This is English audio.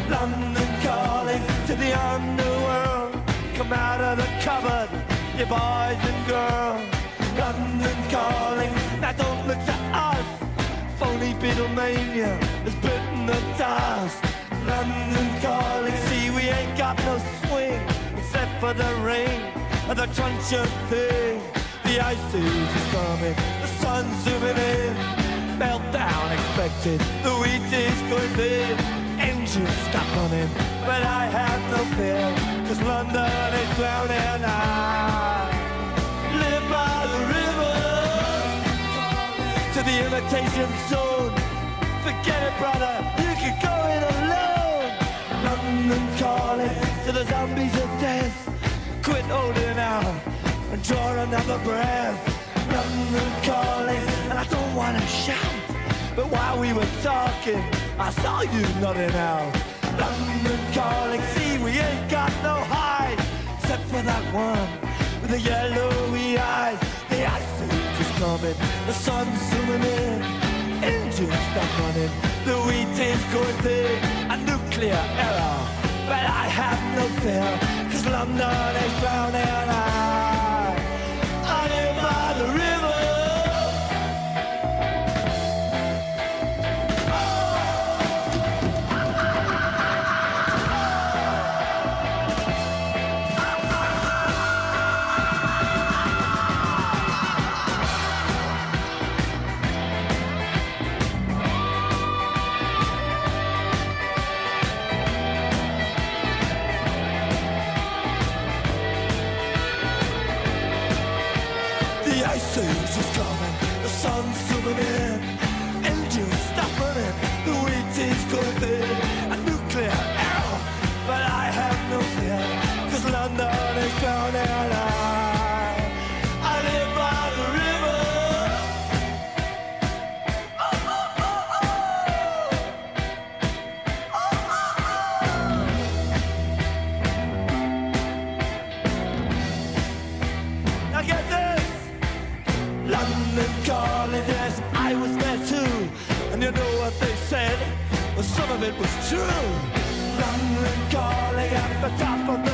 London calling to the underworld. Come out of the cupboard, you boys and girls. London calling, now don't look to us. Phony Beatlemania has bitten the dust. London calling, see we ain't got no swing except for the rain and the truncheon thing. The ice age is coming, the sun's zooming in. Meltdown expected, the wheat is going thin. Engines stop running, but I have no fear, 'cause London is drowning. I live by the river to the imitation zone. Forget it, brother, you can go it alone. London calling to the zombies of death. Quit holding out and draw another breath. London calling, and I don't want to shout, but while we were talking, I saw you nodding out. London calling, see we ain't got no hide, except for that one with the yellowy eyes. The ice age is coming, the sun's zooming in. Engines stop running, the wheat is going thin. A nuclear error, but I have no fear, 'cause London is drowning. I live by the river. The ice is coming, the sun's zooming in. Engines stop running, the wheat is going thin. A nuclear error, but I have no fear, 'cause London is drowning. I live by the river. Oh, oh, oh, oh. Oh, oh, oh. Now get this. London calling, yes, I was there too. And you know what they said? Well, some of it was true. London calling at the top of